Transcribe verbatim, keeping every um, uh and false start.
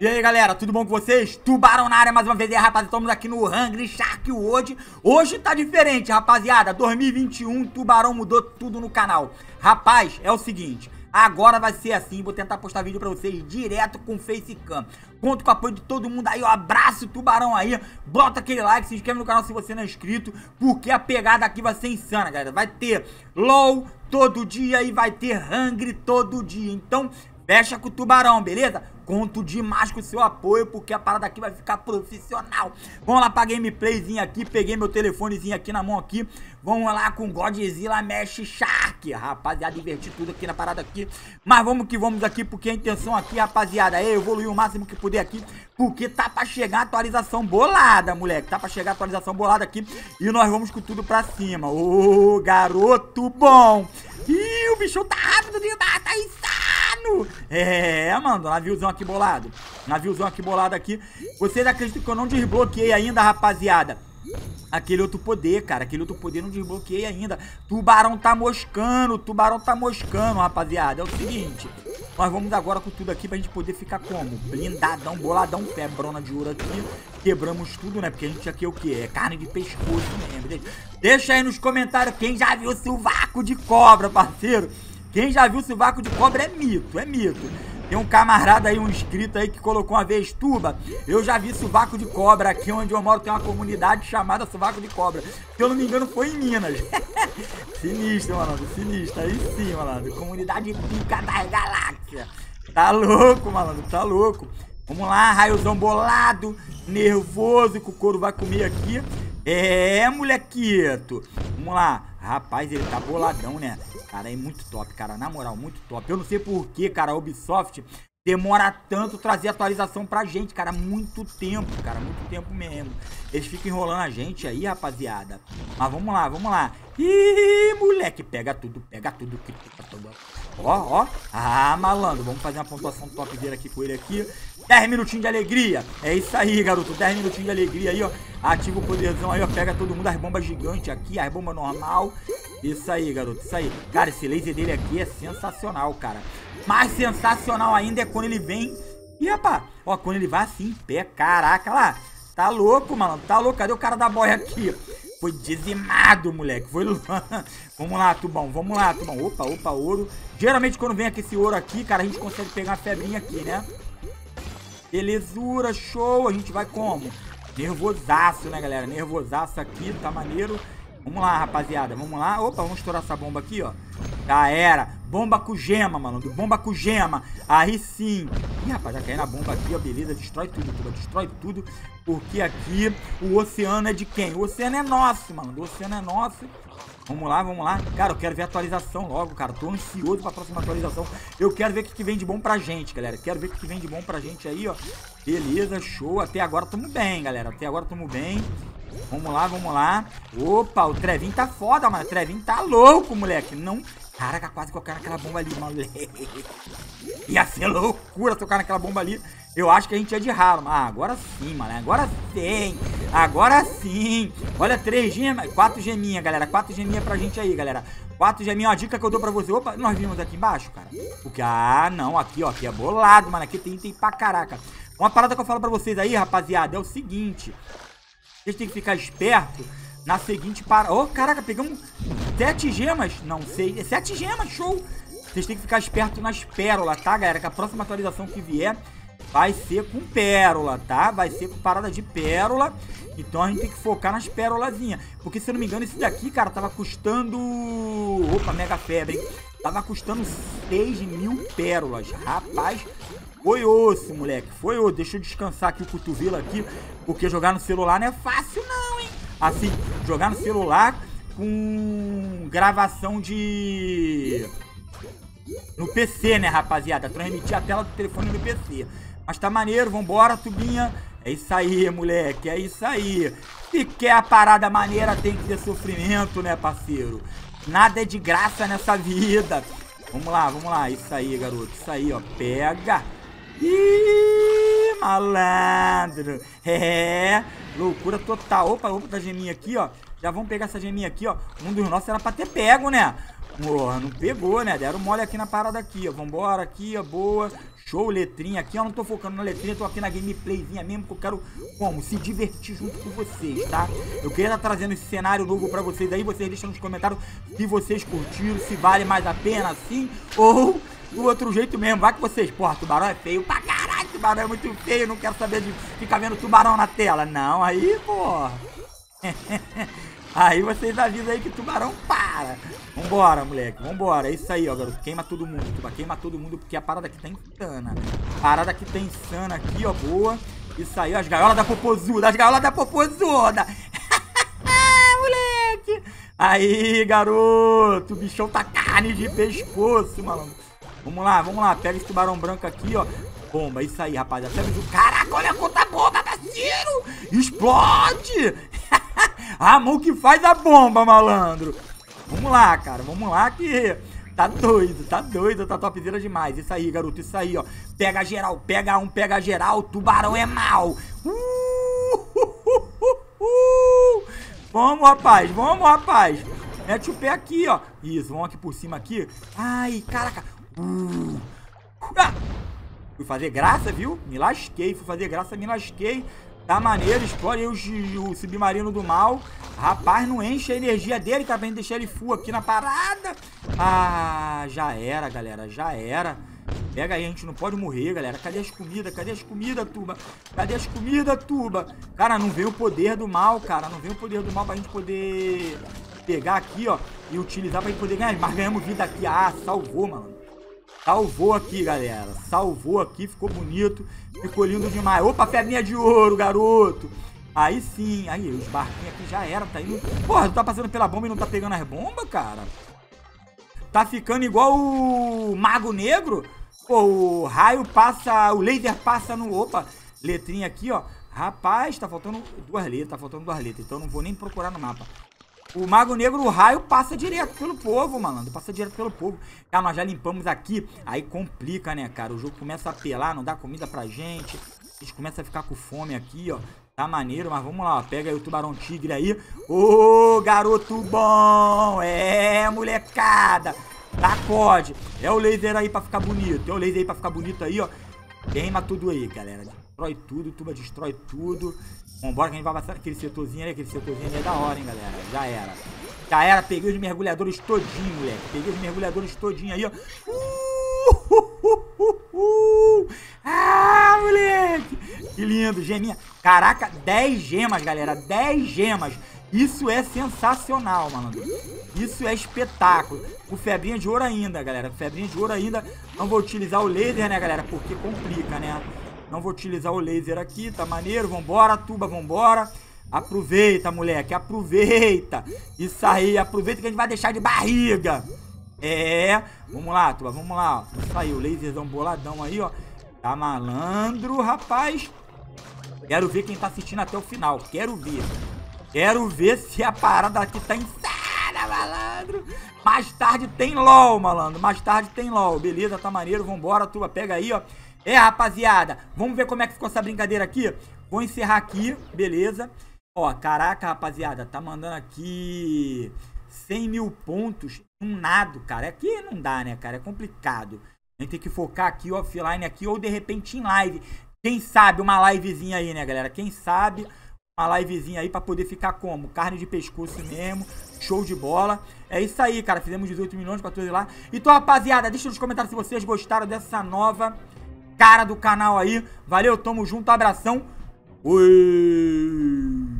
E aí galera, tudo bom com vocês? Tubarão na área mais uma vez, e aí, rapaziada, estamos aqui no Hungry Shark hoje. Hoje tá diferente, rapaziada, dois mil e vinte e um, Tubarão mudou tudo no canal. Rapaz, é o seguinte, agora vai ser assim, vou tentar postar vídeo pra vocês direto com Facecam. Conto com o apoio de todo mundo aí, ó, abraço Tubarão aí, bota aquele like, se inscreve no canal se você não é inscrito, porque a pegada aqui vai ser insana, galera. Vai ter LOL todo dia e vai ter Hungry todo dia, então fecha com o Tubarão, beleza? Conto demais com o seu apoio, porque a parada aqui vai ficar profissional. Vamos lá pra gameplayzinha aqui, peguei meu telefonezinho aqui na mão aqui. Vamos lá com Godzilla Mesh Shark. Rapaziada, divertir tudo aqui na parada aqui. Mas vamos que vamos aqui, porque a intenção aqui, rapaziada, é evoluir o máximo que puder aqui, porque tá pra chegar a atualização bolada, moleque. Tá pra chegar a atualização bolada aqui e nós vamos com tudo pra cima. Ô, garoto bom. Ih, o bichão tá rápido demais, tá insano. É, mano, naviozão aqui bolado. Naviozão aqui bolado aqui. Vocês acreditam que eu não desbloqueei ainda, rapaziada? Aquele outro poder, cara. Aquele outro poder não desbloqueei ainda. Tubarão tá moscando. Tubarão tá moscando, rapaziada. É o seguinte. Nós vamos agora com tudo aqui pra gente poder ficar como? Blindadão, boladão, febrona de ouro aqui. Quebramos tudo, né? Porque a gente aqui é o quê? É carne de pescoço mesmo. Deixa aí nos comentários quem já viu sovaco de cobra, parceiro. Quem já viu sovaco de cobra é mito, é mito. Tem um camarada aí, um inscrito aí que colocou uma vez, Tuba, eu já vi sovaco de cobra. Aqui onde eu moro tem uma comunidade chamada Sovaco de Cobra. Se eu não me engano foi em Minas. Sinistro, malandro, sinistro. Aí sim, malandro. Comunidade pica das galáxias. Tá louco, malandro, tá louco. Vamos lá, raiozão bolado, nervoso, que o couro vai comer aqui. É, molequito. Vamos lá. Rapaz, ele tá boladão, né? Cara, é muito top, cara. Na moral, muito top. Eu não sei por que, cara, a Ubisoft demora tanto trazer atualização pra gente, cara. Muito tempo, cara. Muito tempo mesmo. Eles ficam enrolando a gente aí, rapaziada. Mas vamos lá, vamos lá. Ih, moleque, pega tudo, pega tudo. Ó, ó. Ah, malandro. Vamos fazer uma pontuação top dele aqui com ele aqui. dez minutinhos de alegria. É isso aí, garoto. dez minutinhos de alegria aí, ó. Ativa o poderzão aí, ó. Pega todo mundo, as bombas gigantes aqui, as bombas normal. Isso aí, garoto. Isso aí. Cara, esse laser dele aqui é sensacional, cara. Mais sensacional ainda é quando ele vem. Ih, rapaz. Ó, quando ele vai assim em pé. Caraca, lá. Tá louco, mano. Tá louco. Cadê o cara da boia aqui? Foi dizimado, moleque. Foi... Vamos lá, Tubão. Vamos lá, Tubão. Opa, opa, ouro. Geralmente quando vem aqui esse ouro aqui, cara, a gente consegue pegar uma febrinha aqui, né? Belezura, show. A gente vai como? Nervosaço, né, galera? Nervosaço aqui, tá maneiro. Vamos lá, rapaziada. Vamos lá. Opa, vamos estourar essa bomba aqui, ó. Já era. Bomba com gema, mano. Bomba com gema. Aí sim. Ih, rapaz, já caiu na bomba aqui, ó. Beleza. Destrói tudo, tudo. Destrói tudo. Porque aqui o oceano é de quem? O oceano é nosso, mano. O oceano é nosso. Vamos lá, vamos lá. Cara, eu quero ver a atualização logo, cara. Tô ansioso pra próxima atualização. Eu quero ver o que, que vem de bom pra gente, galera. Quero ver o que, que vem de bom pra gente aí, ó. Beleza, show. Até agora tamo bem, galera. Até agora tamo bem. Vamos lá, vamos lá. Opa, o Trevinho tá foda, mano. O Trevinho tá louco, moleque. Não... Caraca, quase que eu caio naquela bomba ali, moleque. Ia ser loucura tocar naquela bomba ali. Eu acho que a gente é de ralo. Ah, agora sim, mano. Agora sim. Agora sim. Olha, três gemas. Quatro geminhas, galera. Quatro geminhas pra gente aí, galera. Quatro geminhas. Uma dica que eu dou pra você. Opa, nós vimos aqui embaixo, cara. Porque, ah, não. Aqui, ó. Aqui é bolado, mano. Aqui tem item pra caraca. Uma parada que eu falo pra vocês aí, rapaziada, é o seguinte. Vocês têm que ficar esperto na seguinte parada. Ô, oh, caraca, pegamos sete gemas. Não sei. Sete gemas, show. Vocês têm que ficar esperto nas pérolas, tá, galera? Que a próxima atualização que vier vai ser com pérola, tá? Vai ser com parada de pérola. Então a gente tem que focar nas pérolazinhas. Porque, se eu não me engano, esse daqui, cara, tava custando... Opa, mega febre, hein? Tava custando seis mil pérolas. Rapaz, foi osso, moleque. Foi osso. Deixa eu descansar aqui o cotovelo aqui. Porque jogar no celular não é fácil, não, hein? Assim, jogar no celular com gravação de... No P C, né, rapaziada? Transmitir a tela do telefone no P C. Mas tá maneiro, vambora, Tubinha. É isso aí, moleque, é isso aí. Se quer a parada maneira, tem que ter sofrimento, né, parceiro? Nada é de graça nessa vida. Vamos lá, vamos lá. Isso aí, garoto. Isso aí, ó. Pega. Ih, malandro. É, loucura total. Opa, opa, da geminha aqui, ó. Já vamos pegar essa geminha aqui, ó. Um dos nossos era pra ter pego, né? Porra, não pegou, né? Deram mole aqui na parada aqui, ó. Vambora aqui, ó. Boa. Show, letrinha aqui. Eu não tô focando na letrinha, tô aqui na gameplayzinha mesmo, que eu quero, como, se divertir junto com vocês, tá? Eu queria estar trazendo esse cenário novo pra vocês aí. Vocês deixam nos comentários se vocês curtiram, se vale mais a pena assim, ou do outro jeito mesmo. Vai que vocês, porra, tubarão é feio pra caralho, tubarão é muito feio, não quero saber de ficar vendo tubarão na tela. Não, aí, porra. Aí vocês avisam aí que tubarão para. Vambora, moleque, vambora. É isso aí, ó, garoto. Queima todo mundo, tuba. Queima todo mundo, porque a parada aqui tá insana. A parada aqui tá insana aqui, ó, boa. Isso aí, ó, as gaiolas da popozuda. As gaiolas da popozuda. Moleque. Aí, garoto. O bichão tá carne de pescoço, malandro. Vamos lá, vamos lá. Pega esse tubarão branco aqui, ó. Bomba, isso aí, rapaziada. Caraca, olha quanta bomba, parceiro. Explode. A mão que faz a bomba, malandro. Vamos lá, cara. Vamos lá que tá doido, tá doido. Tá topzera demais. Isso aí, garoto. Isso aí, ó. Pega geral. Pega um, pega geral. Tubarão é mal. Uh, uh, uh, uh, uh. Vamos, rapaz. Vamos, rapaz. Mete o pé aqui, ó. Isso, vamos aqui por cima aqui. Ai, caraca. Uh. Ah. Fui fazer graça, viu? Me lasquei. Fui fazer graça, me lasquei. Tá maneiro, explode aí o, o submarino do mal. Rapaz, não enche a energia dele, tá? Pra gente deixar ele full aqui na parada. Ah, já era, galera, já era. Pega aí, a gente não pode morrer, galera. Cadê as comidas? Cadê as comidas, tuba? Cadê as comidas, tuba? Cara, não vem o poder do mal, cara. Não vem o poder do mal pra gente poder pegar aqui, ó, e utilizar pra gente poder ganhar. Mas ganhamos vida aqui. Ah, salvou, mano. Salvou aqui, galera. Salvou aqui, ficou bonito. Ficou lindo demais. Opa, febrinha de ouro, garoto. Aí sim. Aí, os barquinhos aqui já era. Tá indo... Porra, tu tá passando pela bomba e não tá pegando as bombas, cara? Tá ficando igual o Mago Negro? Pô, o raio passa... O laser passa no... Opa, letrinha aqui, ó. Rapaz, tá faltando duas letras. Tá faltando duas letras. Então eu não vou nem procurar no mapa. O Mago Negro, o raio, passa direto pelo povo, malandro. Passa direto pelo povo. Tá, nós já limpamos aqui. Aí complica, né, cara? O jogo começa a apelar, não dá comida pra gente. A gente começa a ficar com fome aqui, ó. Tá maneiro, mas vamos lá, ó. Pega aí o tubarão tigre aí. Ô, garoto bom! É, molecada! Sacode! É o laser aí pra ficar bonito. É o laser aí pra ficar bonito aí, ó. Queima tudo aí, galera. Destrói tudo, tuba destrói tudo. Vambora que a gente vai passar aquele setorzinho ali. Aquele setorzinho ali é da hora, hein, galera. Já era. Já era. Peguei os mergulhadores todinho, moleque. Peguei os mergulhadores todinho aí, ó. Uh, uh, uh, uh. Ah, moleque. Que lindo. Geminha. Caraca, dez gemas, galera. dez gemas. Isso é sensacional, mano. Isso é espetáculo. O febrinha de ouro ainda, galera. Febrinha de ouro ainda. Não vou utilizar o laser, né, galera? Porque complica, né? Não vou utilizar o laser aqui, tá maneiro? Vambora, tuba, vambora. Aproveita, moleque, aproveita. Isso aí, aproveita que a gente vai deixar de barriga. É, vamos lá, tuba, vamos lá. Isso aí, o laserzão boladão aí, ó. Tá malandro, rapaz. Quero ver quem tá assistindo até o final, quero ver. Quero ver se a parada aqui tá insana, malandro. Mais tarde tem LOL, malandro. Mais tarde tem LOL, beleza, tá maneiro, vambora, tuba, pega aí, ó. É, rapaziada, vamos ver como é que ficou essa brincadeira aqui. Vou encerrar aqui, beleza. Ó, caraca, rapaziada, tá mandando aqui cem mil pontos um nado, cara. Aqui não dá, né, cara, é complicado. A gente tem que focar aqui, offline aqui, ou de repente em live. Quem sabe uma livezinha aí, né, galera? Quem sabe uma livezinha aí pra poder ficar como? Carne de pescoço mesmo, show de bola. É isso aí, cara, fizemos dezoito milhões, quatorze lá. Então, rapaziada, deixa nos comentários se vocês gostaram dessa nova cara do canal aí. Valeu, tamo junto, abração. Ui.